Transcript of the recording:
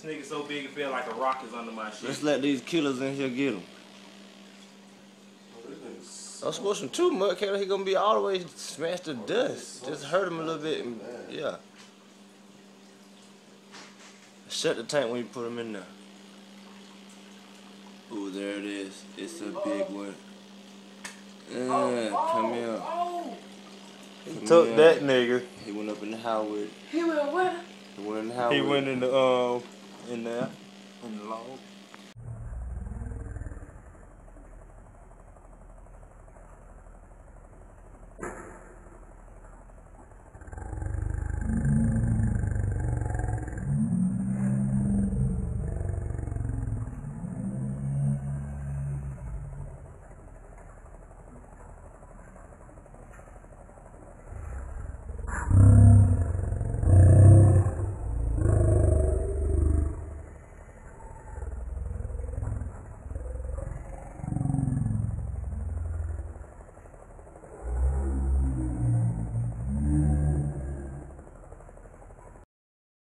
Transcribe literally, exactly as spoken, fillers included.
nigga so big it feel like a rock is under my shit. Let's let these killers in here get him. I'm supposed to too much, Kayla. He gonna be all the way smashed to dust. Just hurt him a little bit, and, yeah. Shut the tank when you put him in there. Ooh, there it is. It's a big one. Uh, come here. He took that nigga. He went up in the house with it. He went where? He went in the house. He with went it. in the um in there in the log.